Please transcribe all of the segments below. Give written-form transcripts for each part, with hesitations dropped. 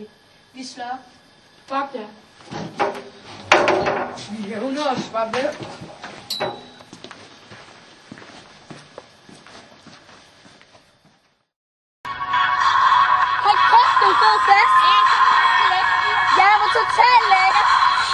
rigtigt. Vi slår. Fuck ja. Vi er 100 bare ved. Hold kæft, det er en fed fest. Ja, det var totalt lækkert.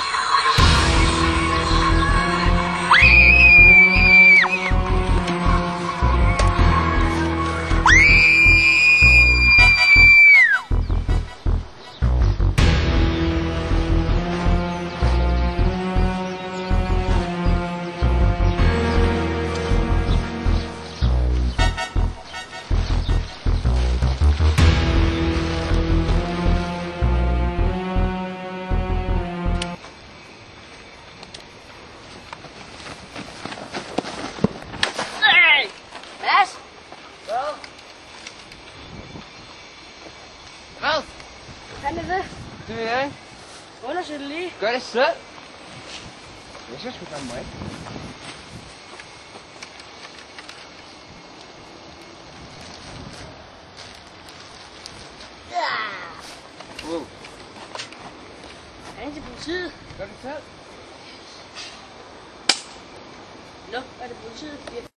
Hvad? Hvad er det? Det ved jeg ikke. Undersøg det lige. Gør det selv. Jeg synes sgu da mig. Wow. Ring til politiet. Gør det selv. Nå, er det politiet?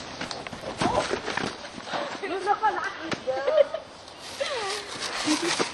Nu så for langt.